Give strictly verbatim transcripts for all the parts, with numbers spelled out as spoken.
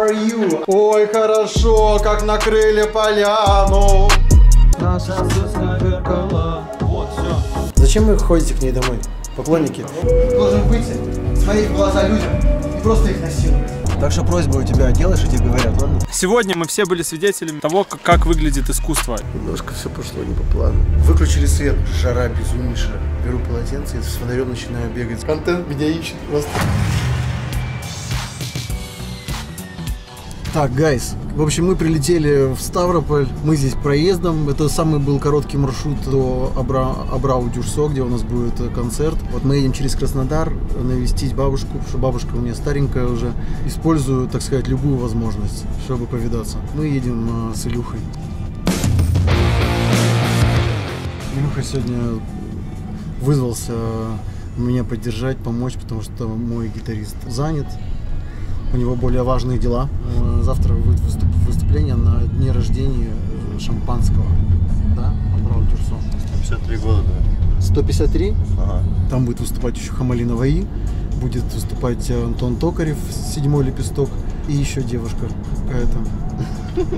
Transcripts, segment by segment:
are you? Ой, хорошо, как накрыли поляну. Вот, все. Зачем вы ходите к ней домой, поклонники? Должен выйти, смотреть в глаза людям и просто их насиловать. Так что просьба у тебя, делаешь, и тебе говорят, ладно? Сегодня мы все были свидетелями того, как, как выглядит искусство. Немножко все пошло не по плану. Выключили свет, жара безумнейшая. Беру полотенце и с фонарем начинаю бегать. Контент меня ищет просто. Так, гайс, в общем, мы прилетели в Ставрополь, мы здесь проездом, это самый был короткий маршрут до Абра... Абрау-Дюрсо, где у нас будет концерт. Вот мы едем через Краснодар навестить бабушку, потому что бабушка у меня старенькая уже. Использую, так сказать, любую возможность, чтобы повидаться. Мы едем с Илюхой. Илюха сегодня вызвался меня поддержать, помочь, потому что мой гитарист занят. У него более важные дела. Завтра будет выступ выступление на дне рождения шампанского. Да? Абрау-Дюрсо. сто пятьдесят три года, да. сто пятьдесят три? Ага. Там будет выступать еще Хамали Наваи. Будет выступать Антон Токарев, седьмой лепесток. И еще девушка какая-то.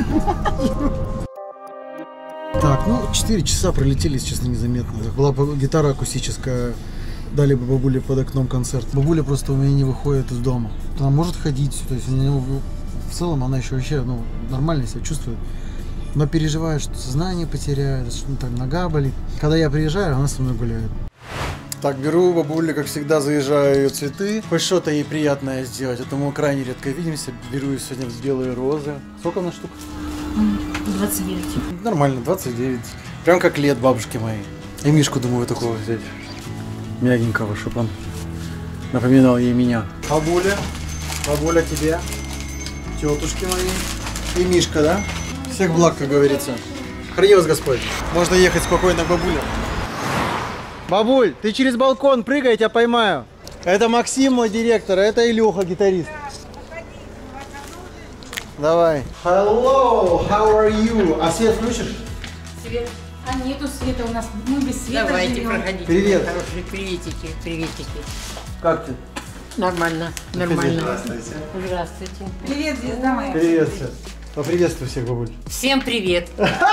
Так, ну, четыре часа пролетели, если честно, незаметно. Была гитара акустическая. Дали бы бабуле под окном концерт. Бабуля просто у меня не выходит из дома. Она может ходить, то есть у нее, в целом она еще вообще ну, нормально себя чувствует. Но переживает, что сознание потеряет, что там нога болит. Когда я приезжаю, она со мной гуляет. Так, беру бабуле, как всегда, заезжаю ее цветы. Хоть что-то ей приятное сделать, а то мы крайне редко видимся. Беру ее сегодня в белые розы. Сколько на штук? двадцать девять. Нормально, двадцать девять. Прям как лет бабушки моей. И Мишку, думаю, такого взять. Мягенького, чтобы он напоминал ей меня. Бабуля, бабуля тебе, тетушки мои и Мишка, да? Всех благ, как говорится. Храни вас Господь. Можно ехать спокойно к бабуле. Бабуль, ты через балкон прыгай, я тебя поймаю. Это Максим, мой директор, а это Илюха, гитарист. Давай. Hello, how are you? А свет включишь? Свет. А нету света у нас, мы без света. Давайте, живем. проходите. Привет. Хорошие приветики, приветики. Как ты? Нормально, нормально. Здравствуйте. Здравствуйте. Привет, звезда моя. Привет всем. Поприветствуй всех, бабуль. Всем привет.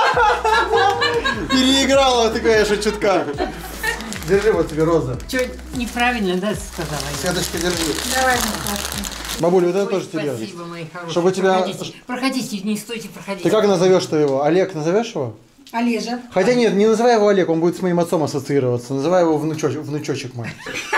Переиграла ты, конечно, чутка. Держи, вот тебе роза. Что, неправильно, да, сказала я? Светочка, держи. Давай, Наташка. Бабуль, вот это Ой, тоже тебе. спасибо, мои хорошие. Чтобы тебя- Проходите, проходите, не стойте, проходите. Ты как назовешь-то его? Олег назовешь его? Олежа. Хотя нет, не называй его Олег, он будет с моим отцом ассоциироваться. Называй его внучочек, внучочек мой.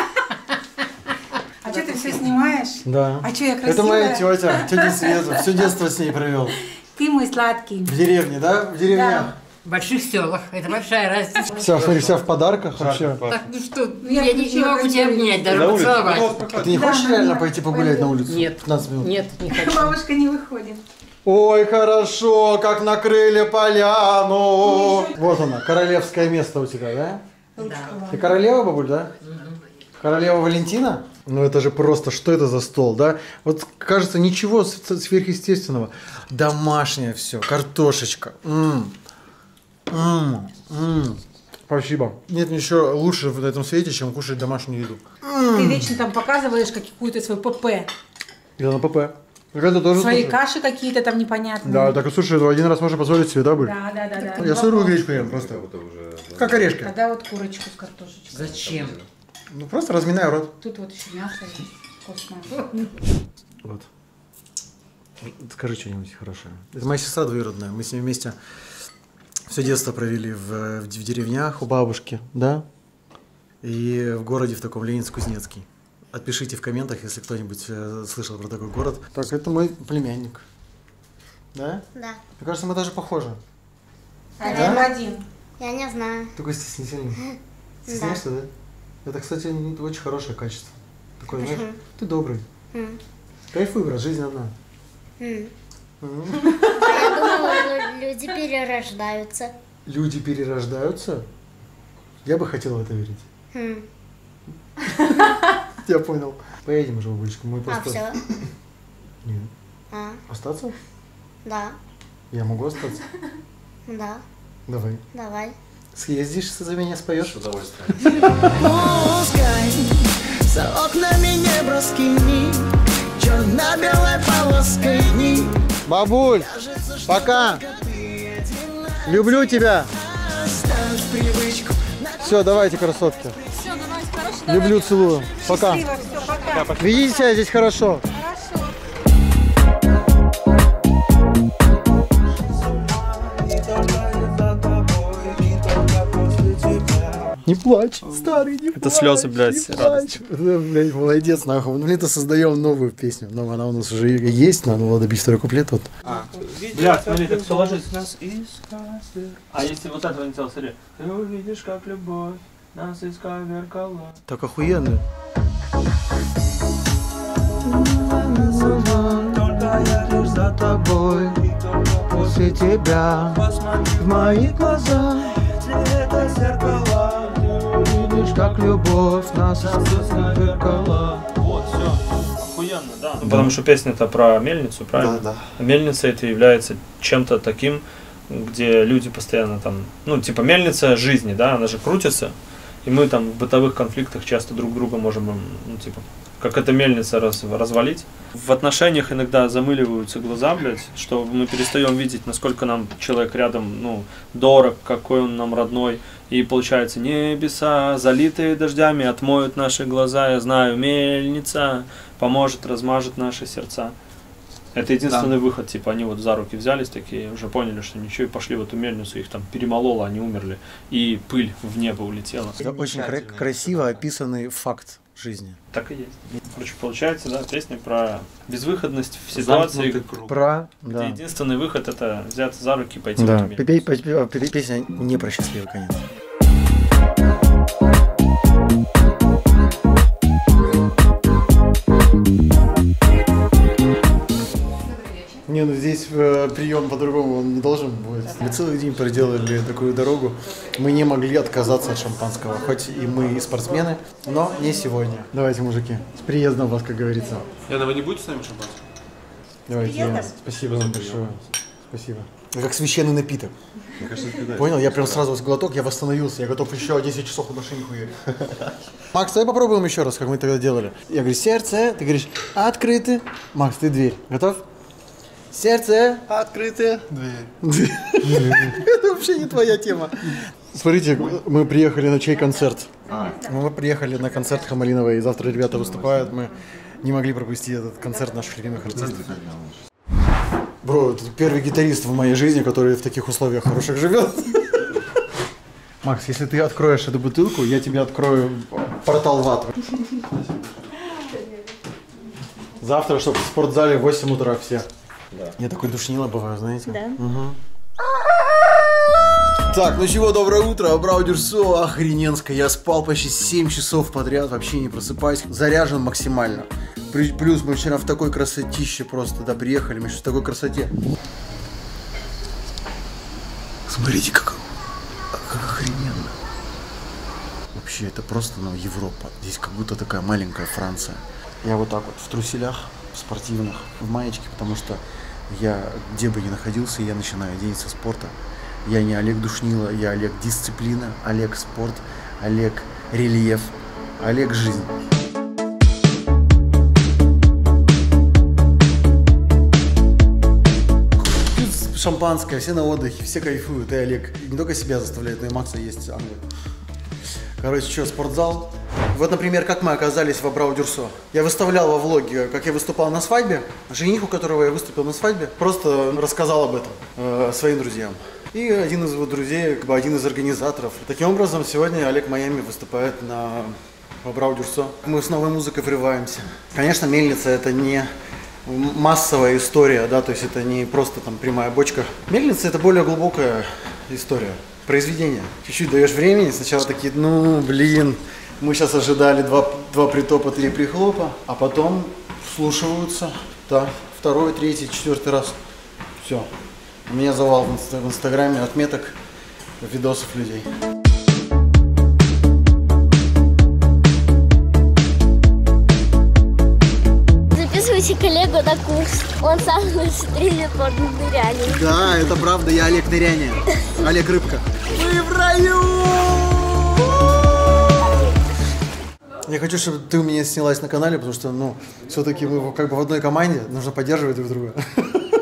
А что ты все снимаешь? Да. А что, я красивая? Это моя тетя, тетя Света. Все детство с ней провел. Ты мой сладкий. В деревне, да? В деревнях. В больших селах, это большая разница. Все, смотри, вся в подарках вообще. Так, ну что, я я, не, не могу тебя обнять, даже поцеловать. А ты не хочешь реально пойти погулять на улицу? Нет. пятнадцать минут. Нет, не хочу. Бабушка не выходит. Ой, хорошо, как накрыли поляну. Вот она, королевское место у тебя, да? Да. Ты королева, бабуль, да? Королева Валентина? Ну это же просто, что это за стол, да? Вот кажется, ничего сверхъестественного. Домашнее все, картошечка. М-м. М-м. М-м. Спасибо. Нет ничего лучше в этом свете, чем кушать домашнюю еду. Ты вечно там показываешь какую-то свою ПП. Я на ПП. Это тоже Свои слушаю. каши какие-то там непонятные. Да, так и слушай, один раз можно позволить себе, да, Буль? Да, да, да, да. Я сырую гречку ем просто. Как орешки. Тогда вот курочку с картошечкой. Зачем? Ну просто разминаю рот. Тут вот еще мясо есть вкусное. Вот. Скажи что-нибудь хорошее. Это моя сестра двоюродная. Мы с ней вместе все детство провели в, в, в деревнях у бабушки, да? И в городе в таком Ленинск-Кузнецкий. Отпишите в комментах, если кто-нибудь э, слышал про такой город. Так, это мой племянник. Да? Да. Мне кажется, мы даже похожи. Один в один. Я не знаю. Такой стеснительный. Стесняешься, да? Это, кстати, не- очень хорошее качество. Такое, знаешь, ты добрый. М. Кайфуй, брат, жизнь одна. М. М. А я думала, лю- люди перерождаются. Люди перерождаются? Я бы хотел в это верить. М. Я понял. Поедем уже, бабулечка. Мы А, просто... все. Нет. А, Остаться? да, Я могу остаться? да, Давай. давай. Съездишь, за меня споешь? С удовольствием. Пускай за окнами неброскими черно-белой полоской Бабуль, пока. Люблю тебя. Все, давайте, красотки. Все, давайте, хорошо, Люблю, целую. Пока. Счастливо, все, пока. Ведите себя здесь хорошо. Не плачь, старый, не Это слезы, блядь, не радости. плачь. Да, блядь, молодец, нахуй. Ну, это создаем новую песню. Но она у нас уже есть, но надо добить второй куплет. Вот. Бля, смотри, так все ложится. Нас искали. А если вот этого не делал, смотри. Ты увидишь, как любовь нас исковеркала. Так охуенно. Только я лишь за тобой, после тебя, в мои глаза, это зеркала. Видишь, как любовь нас исковеркала. Вот, все. Охуенно, да. Ну, потому что песня-то про мельницу, правильно? Да, да. Мельница это является чем-то таким, где люди постоянно там, ну, типа мельница жизни, да, она же крутится. И мы там в бытовых конфликтах часто друг друга можем, ну, типа, как эта мельница раз, развалить. В отношениях иногда замыливаются глаза, блядь, что мы перестаем видеть, насколько нам человек рядом, ну, дорог, какой он нам родной. И получается, небеса, залитые дождями, отмоют наши глаза, я знаю, мельница поможет, размажет наши сердца. Это единственный да. выход, типа, они вот за руки взялись такие, уже поняли, что ничего, и пошли в эту мельницу, их там перемололо, они умерли, и пыль в небо улетела. Это очень кра- красиво описанный факт жизни. Так и есть. Короче, получается, да, песня про безвыходность в ситуации, про, где да. единственный выход это взяться за руки и пойти да. в эту мельницу. Песня не про счастливый конец. Не, ну здесь э, прием по-другому он не должен быть. Мы целый день проделали такую дорогу. Мы не могли отказаться от шампанского. Хоть и мы и спортсмены, но не сегодня. Давайте, мужики, с приездом вас, как говорится. Яна, вы не будете с нами шампанского? Давайте, я... спасибо вам большое. Спасибо. Как священный напиток. Понял? Я прям сразу с глоток, я восстановился. Я готов еще десять часов в машине хуярить. Макс, давай попробуем еще раз, как мы тогда делали. Я говорю, сердце, ты говоришь, открыты. Макс, ты дверь. Готов? Сердце. Открытое. Дверь. Это вообще не твоя тема. Смотрите, мы приехали на чей концерт? Мы приехали на концерт Хамалиновой, и завтра ребята выступают. Мы не могли пропустить этот концерт наших любимых артистов. Бро, это первый гитарист в моей жизни, который в таких условиях хороших живет. Макс, если ты откроешь эту бутылку, я тебе открою портал в ад. Завтра, чтобы в спортзале в восемь утра все. Да. Я такой душнило бываю, знаете? Да. Угу. Так, ну чего, доброе утро, Абраудюрсо, охрененско. Я спал почти семь часов подряд, вообще не просыпаюсь. Заряжен максимально. Плюс мы вчера в такой красотище просто, да, приехали, мы сейчас в такой красоте. Смотрите, как, как охрененно. Вообще, это просто, ну, Европа. Здесь как будто такая маленькая Франция. Я вот так вот в труселях спортивных, в маечке, потому что я, где бы ни находился, я начинаю день со спорта. Я не Олег Душнило, я Олег Дисциплина, Олег Спорт, Олег Рельеф, Олег Жизнь. Пьют шампанское, все на отдыхе, все кайфуют, и Олег не только себя заставляет, но и Макса есть ангел. Короче, что, спортзал. Вот, например, как мы оказались в Абраудюрсо. Я выставлял во влоге, как я выступал на свадьбе. Жених, у которого я выступил на свадьбе, просто рассказал об этом э, своим друзьям. И один из его друзей, как бы один из организаторов. Таким образом, сегодня Олег Майами выступает на Абраудюрсо. Мы с новой музыкой врываемся. Конечно, мельница — это не массовая история, да, то есть это не просто там прямая бочка. Мельница — это более глубокая история. Произведение. Чуть-чуть даешь времени, сначала такие, ну, блин, мы сейчас ожидали два, два притопа, три прихлопа, а потом вслушиваются, да, второй, третий, четвертый раз. Все. У меня завал в, инста- в инстаграме отметок, видосов людей. Записывайте коллегу на курс. Он сам тренер по нырянию. Да, это правда, я Олег Ныряние. Олег Рыбка. Мы в раю! Я хочу, чтобы ты у меня снялась на канале, потому что, ну, все-таки мы как бы в одной команде, нужно поддерживать друг друга.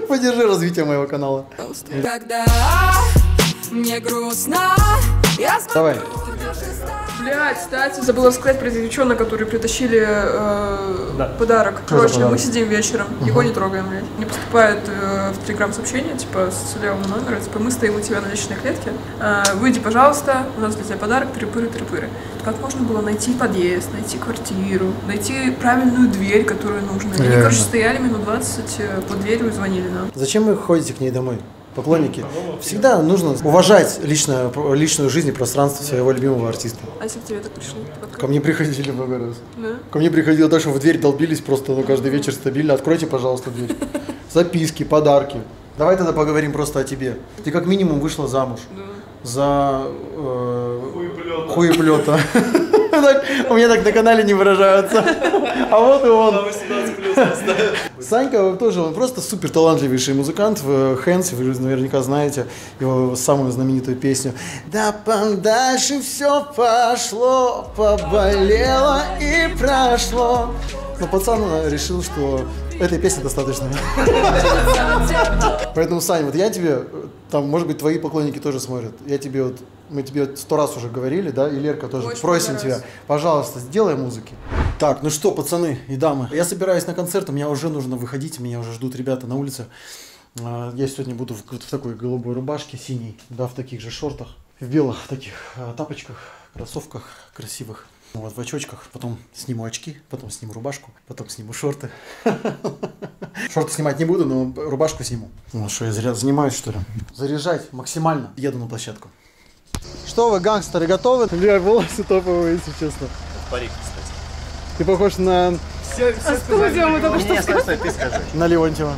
Поддержи развитие моего канала. Когда мне грустно, я Давай. Блядь, кстати, забыла сказать про этих девчонок, которые притащили э, Да. подарок. Что за Короче, подарок? мы сидим вечером, угу. Его не трогаем, блядь. Мне поступает э, в телеграм сообщение, типа, с левого номера, типа, мы стоим у тебя на личной клетке, э, выйди, пожалуйста, у нас для тебя подарок, трипыры-трипыры. Как можно было найти подъезд, найти квартиру, найти правильную дверь, которую нужно? Они, короче, стояли минут двадцать под дверью и звонили нам. Зачем вы ходите к ней домой? Поклонники. Всегда нужно уважать личное, личную жизнь и пространство своего любимого артиста. А если к тебе так пришли? Ко мне приходили много раз. Да? Ко мне приходило так, что в дверь долбились просто ну, каждый вечер стабильно. Откройте, пожалуйста, дверь. Записки, подарки. Давай тогда поговорим просто о тебе. Ты как минимум вышла замуж. Да. За э, хуеплета. У меня так на канале не выражаются. А вот и он. Санька тоже, он просто супер талантливейший музыкант в Хэнс, вы наверняка знаете его самую знаменитую песню. Да подальше все пошло, поболело и прошло. Но пацан решил, что этой песни достаточно. Поэтому, Саня, вот я тебе, там, может быть, твои поклонники тоже смотрят. Я тебе вот, мы тебе сто раз уже говорили, да, и Лерка тоже. Очень просим тебя, раз. пожалуйста, сделай музыки. Так, ну что, пацаны и дамы, я собираюсь на концерт, мне уже нужно выходить, меня уже ждут ребята на улице. Я сегодня буду в, в такой голубой рубашке, синей, да, в таких же шортах, в белых таких тапочках, кроссовках красивых. Вот в очочках, потом сниму очки, потом сниму рубашку, потом сниму шорты. Шорты снимать не буду, но рубашку сниму. Ну что, я зря занимаюсь, что ли? Заряжать максимально. Еду на площадку. Что вы, гангстеры, готовы? Бля, волосы топовые, если честно. Парик, кстати. Ты похож на... А студию мы только что Стой, стой, ты скажи. На Леонтьева.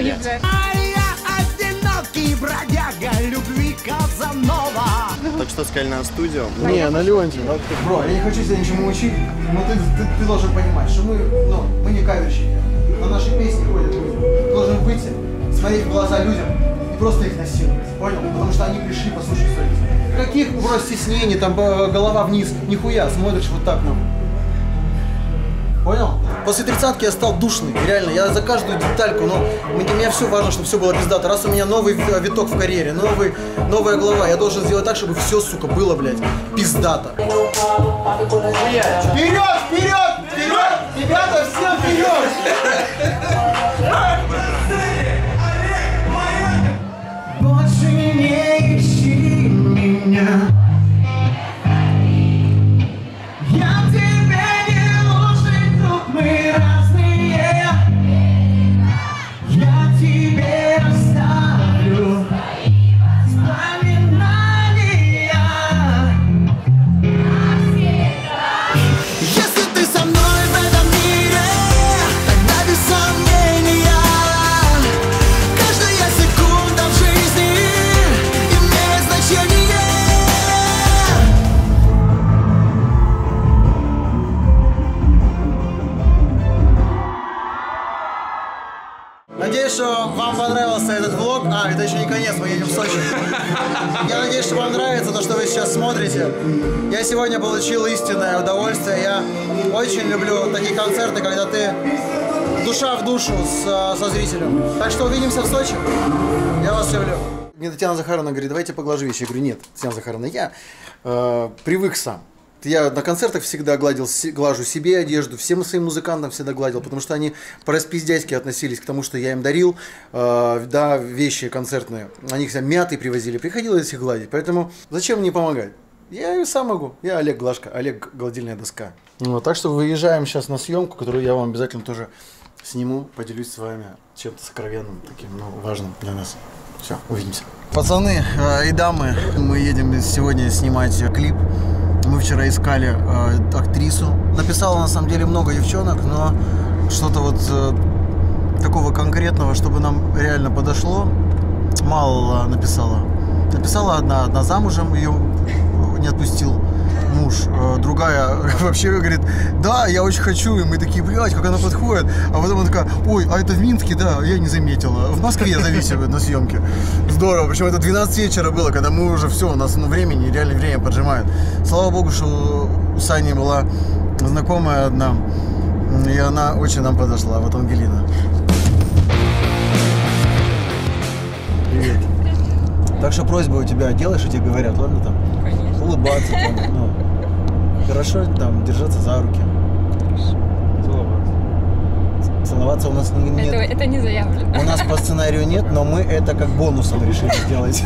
Так что сказали на студию. Не, на Леонтьева. Бро, я не хочу тебя ничему учить, но ты, ты, ты должен понимать, что мы, ну, мы не каверщики. На наши песни ходят люди. Ты должен выйти, смотреть в глаза людям и просто их насиловать. Понял? Потому что они пришли послушать своих. Каких, бро, стеснений, там голова вниз, нихуя, смотришь вот так, ну. Понял? После тридцатки я стал душный, реально, я за каждую детальку, но мне, мне все важно, чтобы все было пиздато. Раз у меня новый виток в карьере, новый, новая глава, я должен сделать так, чтобы все, сука, было, блядь, пиздато. Вперед, вперед, вперед! Ребята, все вперед! Больше не ищи меня. Я тебе не нужен, друг, мы разные. Я тебе оставлю воспоминания. Если ты со мной в этом мире, тогда без сомнения каждая секунда в жизни имеет значение. Надеюсь, что вам понравился этот влог. А, это еще не конец, мы едем в Сочи. Я надеюсь, что вам нравится то, что вы сейчас смотрите. Я сегодня получил истинное удовольствие. Я очень люблю такие концерты, когда ты душа в душу с, со зрителем. Так что увидимся в Сочи. Я вас люблю. Мне Татьяна Захаровна говорит, давайте поглажу вещи. Я говорю, нет, Татьяна Захаровна, я э, привык сам. Я на концертах всегда гладил, глажу себе одежду, всем своим музыкантам всегда гладил, потому что они по-распиздяйски относились к тому, что я им дарил, э, да, вещи концертные. Они всегда мятые привозили, приходилось их гладить, поэтому зачем мне помогать? Я и сам могу, я Олег Глажка, Олег гладильная доска. Вот, так что выезжаем сейчас на съемку, которую я вам обязательно тоже сниму, поделюсь с вами чем-то сокровенным, таким, ну, важным для нас. Все, увидимся. Пацаны э, и дамы, мы едем сегодня снимать клип. Мы вчера искали э, актрису. Написала на самом деле много девчонок, но что-то вот э, такого конкретного, чтобы нам реально подошло, мало написала. Написала одна, одна замужем, ее не отпустил муж. Э, другая вообще говорит, да, я очень хочу. И мы такие, блядь, как она подходит. А потом она такая, ой, а это в Минске, да, я не заметила. В Москве я зависела на съемке. Здорово. Причем это двенадцать вечера было, когда мы уже все, у нас ну, времени, реально время поджимает. Слава богу, что у Сани была знакомая одна. И она очень нам подошла. Вот Ангелина. Так что просьба у тебя, делаешь, что тебе говорят, ладно там? Конечно. Улыбаться, там, ну, хорошо там держаться за руки. Целоваться. Целоваться у нас не, нет. Это, это не заявлено. У нас по сценарию нет, но мы это как бонусом решили сделать.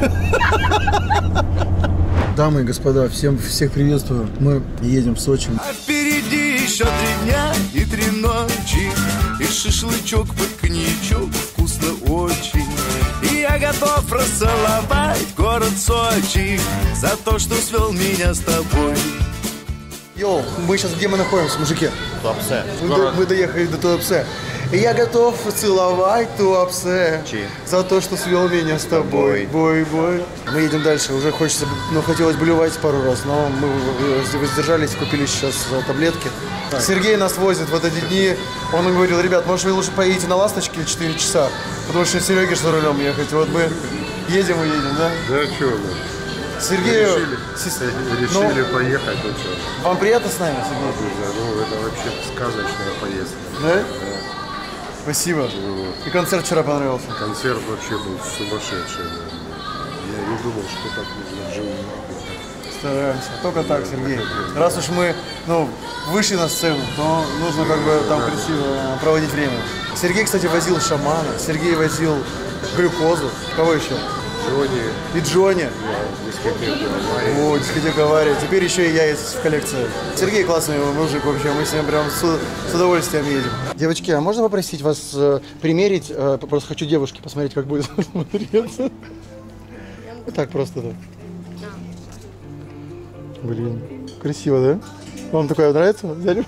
Дамы и господа, всем всех приветствую. Мы едем в Сочи. А впереди еще три дня и три ночи, и шашлычок под коньячок вкусно очень. И я готов расцеловать город Сочи за то, что свел меня с тобой. Йоу, мы сейчас где мы находимся, мужики? Туапсе. Мы, до, мы доехали до Туапсе. И я готов целовать Туапсе за то, что свел меня с тобой. Бой, бой. Мы едем дальше. Уже хочется, ну, хотелось блевать пару раз, но мы воздержались, купили сейчас таблетки. Так. Сергей нас возит в эти дни. Он говорил, ребят, может, вы лучше поедете на «Ласточке» четыре часа, потому что Сереге за рулем ехать. Вот мы едем и едем, да? Да, что вы? Сергею... Решили, Сис... решили ну, поехать, ну что? Вам приятно с нами, Сергей? Ну, это вообще сказочная поездка. Да? Да. Спасибо. Ну, и концерт вчера понравился? Концерт вообще был сумасшедший. Я не думал, что так можно вживую. Стараемся. Только так, Сергей. Раз уж мы, ну, вышли на сцену, то нужно как бы там красиво проводить время. Сергей, кстати, возил шамана. Сергей возил глюкозу. Кого еще? Джонни. И Джонни. Да, дискотека «Авария». О, дискотека «Авария». Теперь еще и я есть в коллекции. Сергей классный мужик вообще. Мы с ним прям с, с удовольствием едем. Девочки, а можно попросить вас э, примерить? Э, просто хочу девушке посмотреть, как будет смотреться. Вот так просто, да. Блин, красиво, да? Вам такое нравится? Взяли?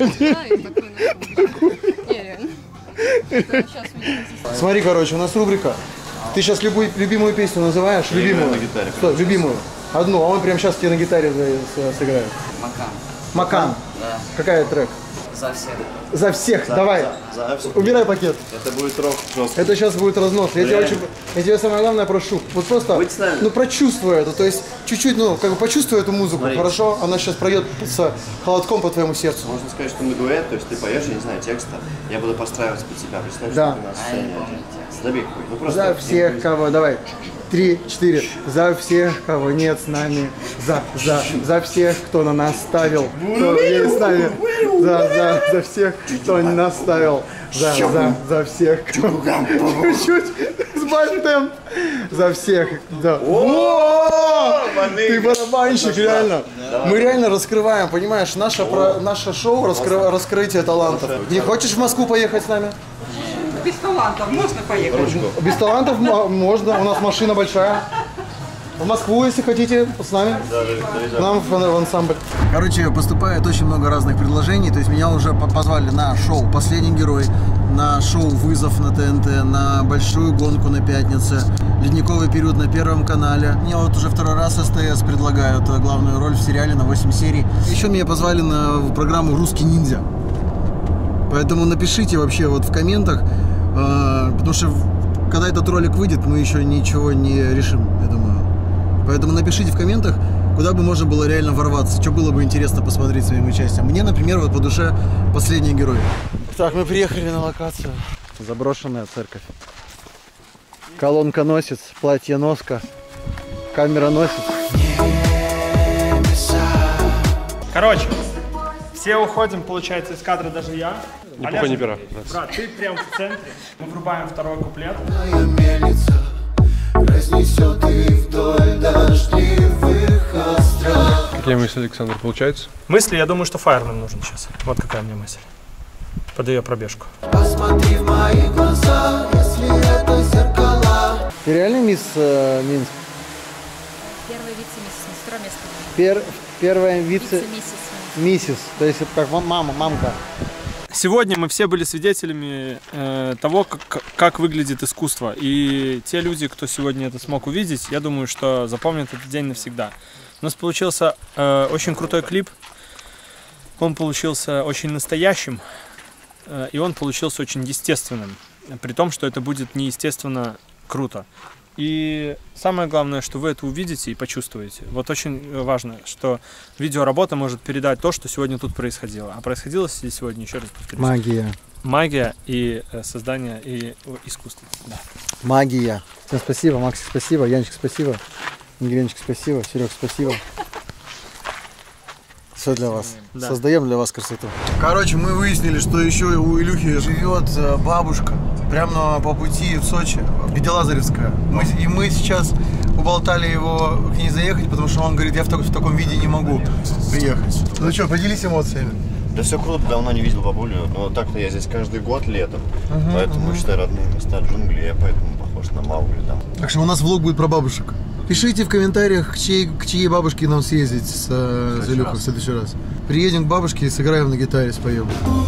Смотри, короче, у нас рубрика. Ты сейчас любую, любимую песню называешь? Я любимую? На гитаре. Что, любимую? Одну, а он прямо сейчас тебе на гитаре сыграет. Макан. Макан? Да. Какая трек? За всех. За всех, За, давай. За, за всех. Убирай пакет. Это будет рок жестко. Это сейчас будет разнос. Я тебя, очень, я тебя самое главное прошу. Вот просто, Будь с нами. ну прочувствуй это. То есть чуть-чуть, ну, как бы почувствуй эту музыку. Смотри. Хорошо? Она сейчас пройдет с холодком по твоему сердцу. Можно сказать, что мы дуэт, то есть ты поешь, я не знаю текста, я буду подстраиваться под тебя. Представь, Да. что ты на сцене один. Забей какой. Ну, просто За всех, кого, давай. Три, четыре. За всех, кого нет с нами. За, за, за всех, кто на нас ставил. Кто есть с нами. За, за, за всех, кто не нас ставил. За, за, за всех, кто... Чуть-чуть сбавь темп. За всех, да. О, ты барабанщик, реально. Мы реально раскрываем, понимаешь, наше, про, наше шоу раскры, раскрытие талантов. Не хочешь в Москву поехать с нами? Без талантов можно поехать? Без талантов можно, у нас машина большая. В Москву, если хотите, с нами. К нам в, в ансамбль. Короче, поступает очень много разных предложений. То есть меня уже позвали на шоу «Последний герой», на шоу «Вызов» на ТНТ, на большую гонку на пятнице, «Ледниковый период» на Первом канале. Мне вот уже второй раз СТС предлагают главную роль в сериале на восемь серий. Еще меня позвали на программу «Русский ниндзя». Поэтому напишите вообще вот в комментах, э, потому что когда этот ролик выйдет, мы еще ничего не решим, я думаю. Поэтому напишите в комментах, куда бы можно было реально ворваться, что было бы интересно посмотреть своим участием. Мне, например, вот по душе «Последний герой». Так, мы приехали на локацию. Заброшенная церковь. Колонка-носец, платье-носка, камера-носец. Короче, все уходим, получается, из кадра, даже я. Не пухай, не пера. Брат, ты прям в центре. Мы врубаем второй куплет. Разнесет их вдоль дождливых остров. Какие мысли, Александр, получается? Мысли, я думаю, что фаер нам нужен сейчас. Вот какая у меня мысль. Под ее пробежку. Посмотри в мои глаза, если это зеркала. Ты реально мисс э, Минск? Первая вице-миссис, не второе место. Пер, первая вице... Вице-миссис. Миссис, то есть как мама, мамка. Сегодня мы все были свидетелями э, того, как, как выглядит искусство. И те люди, кто сегодня это смог увидеть, я думаю, что запомнят этот день навсегда. У нас получился э, очень крутой клип. Он получился очень настоящим. Э, и он получился очень естественным. При том, что это будет неестественно круто. И самое главное, что вы это увидите и почувствуете. Вот очень важно, что видеоработа может передать то, что сегодня тут происходило. А происходило здесь сегодня, еще раз повторюсь. Магия. магия и э, создание и э, искусство. Да. Магия. Всем спасибо, Максик, спасибо, Янчик, спасибо, Ангеленчик, спасибо, Серег, спасибо. Все для вас. Да. Создаем для вас красоту. Короче, мы выяснили, что еще у Илюхи живет бабушка. Прямо по пути в Сочи. Беделазаревская. Мы, и мы сейчас уболтали его к ней заехать, потому что он говорит, я в, так, в таком виде не могу приехать. Ну что, поделись эмоциями. Да все круто, давно не видел бабулю. Но так-то я здесь каждый год летом. Uh-huh, поэтому, uh-huh. считай, родные места джунгли. Я поэтому похож на Маугли там. Так что у нас влог будет про бабушек. Пишите в комментариях, к чьей, к чьей бабушке нам съездить с, с Илюхой в следующий раз. Приедем к бабушке и сыграем на гитаре, споем.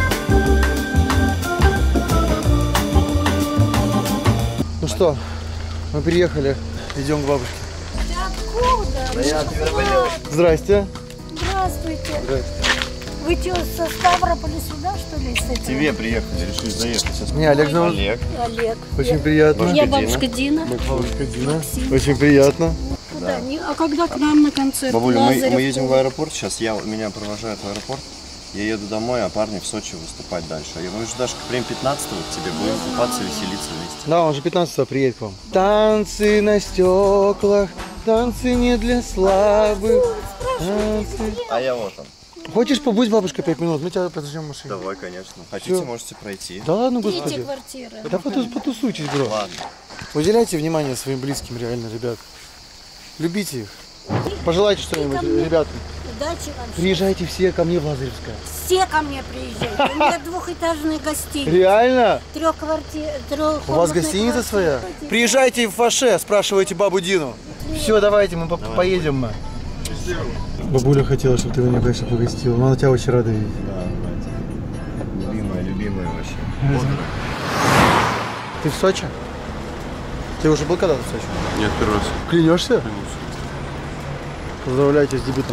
Ну что, мы приехали, идем к бабушке. Откуда? Да я Здрасте. Здравствуйте. Здрасте. Вы что, со Ставрополя сюда, что ли, с этого? Тебе приехали, решили заехать. Меня Олег зовут. Олег. Олег. Очень я... приятно. Я бабушка Дина. Бабушка Дина. Максим. Очень приятно. Куда? Да. А когда к нам на концерт? Бабуля, мы, мы едем в аэропорт сейчас, я, меня провожают в аэропорт. Я еду домой, а парни в Сочи выступать дальше. Я мы же даже прям пятнадцатого к тебе будем купаться, веселиться вместе. Да, он же пятнадцатого приедет к вам. Танцы на стеклах, танцы не для слабых. Танцы... А я вот он. Хочешь побудь бабушка пять минут? Мы тебя подождем в машине. Давай, конечно. Хотите, Все. Можете пройти. Да ладно, господи. Третья квартира. Да потус, потусуйтесь, бро. Ладно. Уделяйте внимание своим близким, реально, ребят. Любите их. Пожелайте что-нибудь, ребятам. Удачи вам. Приезжайте все ко мне в Лазаревское. Все ко мне приезжайте. У меня двухэтажная гостиница. Реально? Трех квартир. У вас гостиница своя? Приезжайте в Фаше, спрашивайте бабу Дину. Все, давайте, мы по Давай, поедем мы. Бабуля хотела, чтобы ты меня, конечно, погостил, но она тебя очень рада видеть. Да, любимая, любимая вообще. Вот. Ты в Сочи? Ты уже был когда-то в Сочи? Нет, первый раз. Клянешься? Поздравляю тебя с дебютом.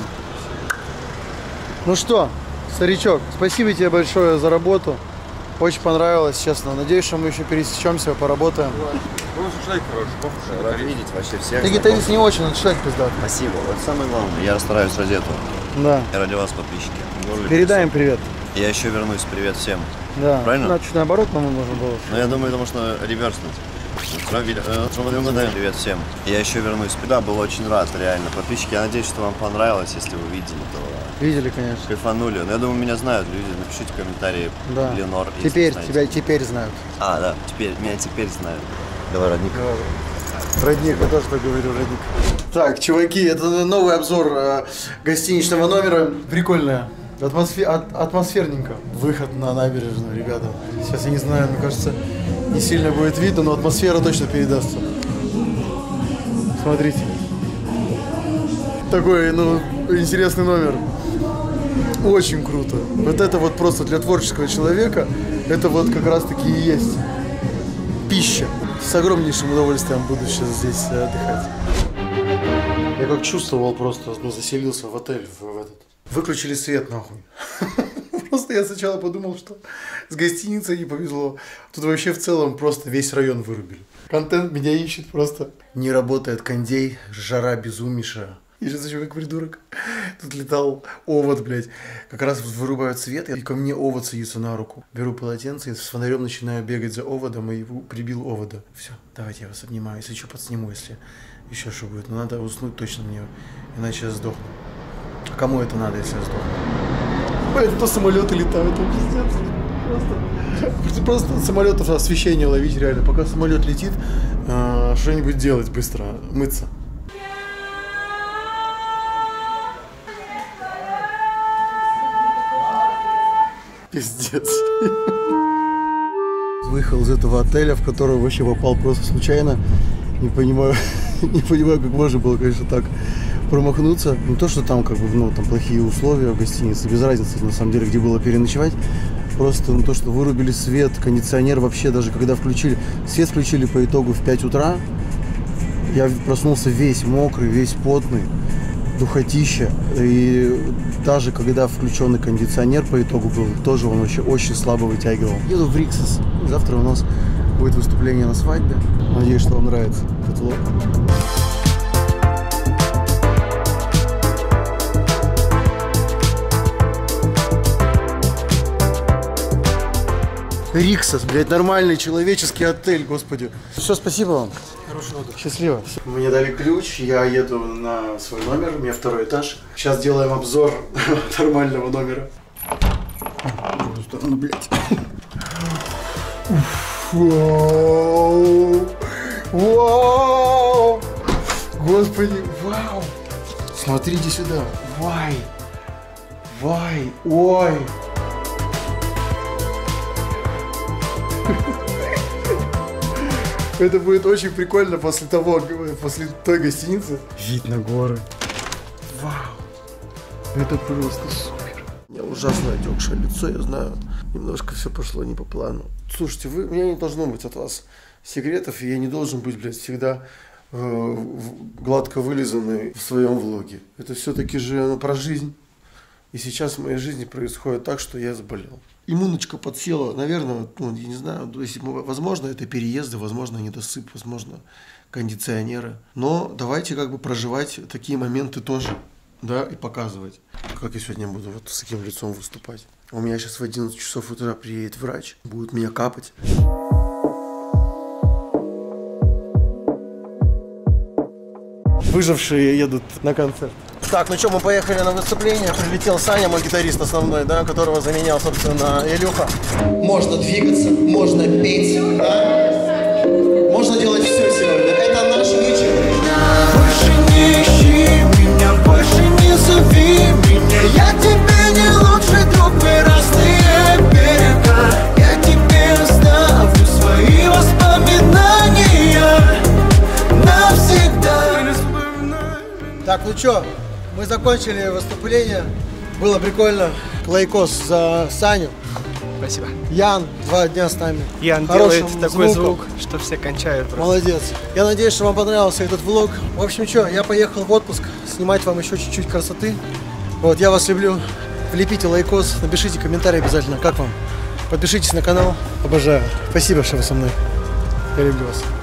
Ну что, старичок, спасибо тебе большое за работу. Очень понравилось, честно. Надеюсь, что мы еще пересечемся, поработаем. Ну, шашлык хороший, рад видеть вообще всех. Ты гитарист не очень, но шашлык пиздат. Спасибо, вот самое главное. Я стараюсь ради этого. Да. Я ради вас, подписчики. Передаем привет. Я еще вернусь, привет всем. Да. Правильно? Ну, чуть наоборот, по-моему, можно было. Ну, я думаю, потому что реверснуть. Привет всем. Я еще вернусь. Да, был очень рад, реально. Подписчики, я надеюсь, что вам понравилось. Если вы видели, то... Видели, конечно. Кайфанули. Но я думаю, меня знают люди. Напишите комментарии. Да. Ленор. Теперь, тебя теперь знают. А, да, теперь, меня теперь знают. Давай, родник. Давай. Родник, я тоже так говорю, родник. Так, чуваки, это новый обзор э, гостиничного номера. Прикольная. Атмосфер... От... Атмосферненько. Выход на набережную, ребята. Сейчас я не знаю, мне кажется, не сильно будет видно, но атмосфера точно передастся. Смотрите. Такой, ну, интересный номер. Очень круто. Вот это вот просто для творческого человека, это вот как раз таки и есть пища. С огромнейшим удовольствием буду сейчас здесь отдыхать. Я как чувствовал просто, ну, заселился в отель, в, в этот. Выключили свет, нахуй. Просто я сначала подумал, что с гостиницей не повезло. Тут вообще в целом просто весь район вырубили. Контент меня ищет просто. Не работает кондей, жара безумнейшая. И сейчас еще как придурок. Тут летал овод, блядь. Как раз вырубают свет, и ко мне овод садится на руку. Беру полотенце и с фонарем начинаю бегать за оводом, и прибил овода. Все, давайте я вас обнимаю. Если что, подсниму, если еще что будет. Но надо уснуть точно мне, иначе я сдохну. А кому это надо, если я сдохну? Блядь, то самолеты летают, это пиздец. Просто, просто от самолетов освещение ловить реально. Пока самолет летит, э, что-нибудь делать быстро, мыться. Пиздец. Выехал из этого отеля, в который вообще попал просто случайно. Не понимаю, не понимаю, как можно было, конечно, так промахнуться. Не то, что там как бы, ну, там плохие условия в гостинице, без разницы, на самом деле, где было переночевать. Просто ну, то, что вырубили свет, кондиционер вообще, даже когда включили, свет включили по итогу в пять утра, я проснулся весь мокрый, весь потный, духотища. И даже когда включенный кондиционер по итогу был, тоже он вообще очень слабо вытягивал. Еду в Риксос. Завтра у нас будет выступление на свадьбе. Надеюсь, что вам нравится этот влог. Риксос, блядь, нормальный человеческий отель, господи. Все, спасибо вам. Хорошего отдыха. Счастливо. Мне дали ключ, я еду на свой номер, у меня второй этаж. Сейчас делаем обзор нормального номера. В другую сторону, блядь. Вау! Вау! Господи, вау! Смотрите сюда. Вай! Вай! Ой! Это будет очень прикольно после того, после той гостиницы. Вид на горы. Вау! Это просто супер. У меня ужасно отекшее лицо, я знаю. Немножко все пошло не по плану. Слушайте, вы, у меня не должно быть от вас секретов, и я не должен быть, блядь, всегда э, гладко вылизанный в своем влоге. Это все-таки же ну, про жизнь. И сейчас в моей жизни происходит так, что я заболел. Иммуночка подсела, наверное, ну, я не знаю, если, возможно, это переезды, возможно, недосып, возможно, кондиционеры. Но давайте как бы проживать такие моменты тоже, да, и показывать. Как я сегодня буду вот с таким лицом выступать. У меня сейчас в одиннадцать часов утра приедет врач, будет меня капать. Выжившие едут на концерт. Так, ну что, мы поехали на выступление. Прилетел Саня, мой гитарист основной, да, которого заменял, собственно, Илюха. Можно двигаться, можно петь, да? Можно делать все сегодня. Это наш вечер. Больше не ищи меня, больше не зови меня. Я тебе не лучший друг, мы разные берега. Я тебе оставлю свои воспоминания навсегда. Так, ну что? Мы закончили выступление, было прикольно. Лайкос за Саню. Спасибо. Ян два дня с нами. Ян Хорошим делает такой звуком. звук, что все кончают. Просто. Молодец. Я надеюсь, что вам понравился этот влог. В общем, что, я поехал в отпуск, снимать вам еще чуть-чуть красоты. Вот, я вас люблю. Влепите лайкос, напишите комментарий обязательно, как вам. Подпишитесь на канал. Обожаю. Спасибо, что вы со мной. Я люблю вас.